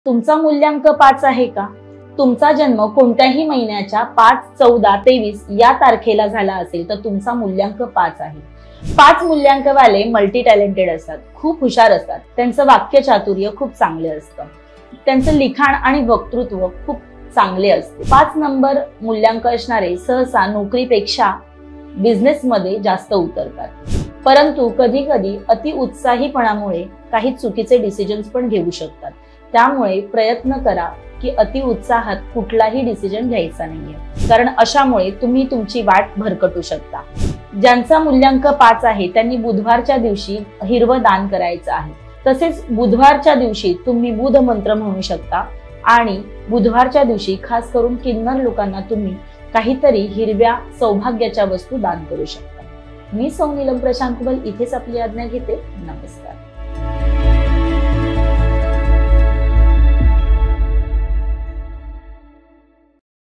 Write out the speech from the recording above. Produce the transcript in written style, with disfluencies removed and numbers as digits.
तुमचा मूल्यांक 5 आहे का? तुमचा जन्म कोणत्याही महिन्याच्या 5, 14, 23 या तारखेला झाला असेल तर तुमचा मूल्यांक 5 आहे. 5 मूल्यांकवाले मल्टी टॅलेंटेड असतात, खूप हुशार असतात. त्यांचं वाक्यचातुर्य खूप चांगले असतं. त्यांचं लिखाण आणि वक्तृत्व खूप चांगले असते. 5 नंबर मूल्यांक असणारे सहसा नोकरीपेक्षा बिझनेसमध्ये जास्त उतरतात. परंतु कधी कधी अति उत्साहीपणामुळे काही चुकीचे डिसिजन्स पण घेऊ शकतात. त्यामुळे प्रयत्न करा की अति उत्साहात कुठलाही डिसिजन घ्यायचा नाहीये, कारण अशामुळे तुम्ही तुमची वाट भरकटू शकता. ज्यांचा मूल्यांक 5 आहे त्यांनी बुधवारच्या दिवशी हिरवं दान करायचं आहे. तसेच बुधवारच्या दिवशी तुम्ही बुध मंत्र म्हणू शकता आणि बुधवारच्या दिवशी खास करून किन्नर लोकांना तुम्ही काहीतरी हिरव्या सौभाग्याच्या वस्तू दान करू शकता. मी सौ नीलम प्रशांत कुबल इथेच आपली आज्ञा घेते. नमस्कार.